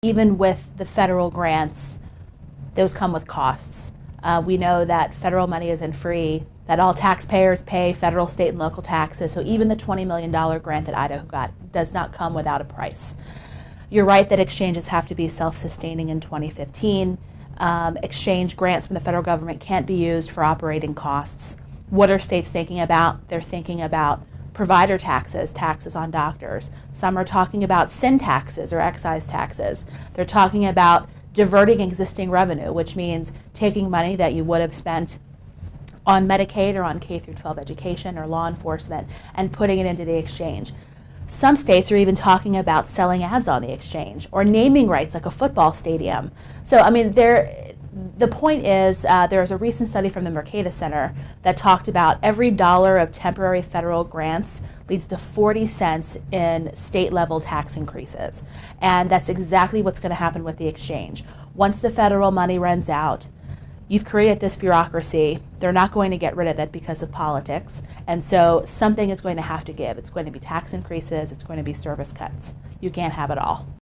even with the federal grants, those come with costs. We know that federal money isn't free, that all taxpayers pay federal, state, and local taxes, so even the $20 million grant that Idaho got does not come without a price. You're right that exchanges have to be self-sustaining in 2015. Exchange grants from the federal government can't be used for operating costs. What are states thinking about? They're thinking about provider taxes, taxes on doctors. Some are talking about sin taxes or excise taxes. They're talking about diverting existing revenue, which means taking money that you would have spent on Medicaid or on K-12 education or law enforcement and putting it into the exchange. Some states are even talking about selling ads on the exchange or naming rights like a football stadium. So, I mean, the point is there's a recent study from the Mercatus Center that talked about every dollar of temporary federal grants leads to 40 cents in state-level tax increases. And that's exactly what's going to happen with the exchange. Once the federal money runs out, you've created this bureaucracy. They're not going to get rid of it because of politics. And so something is going to have to give. It's going to be tax increases. It's going to be service cuts. You can't have it all.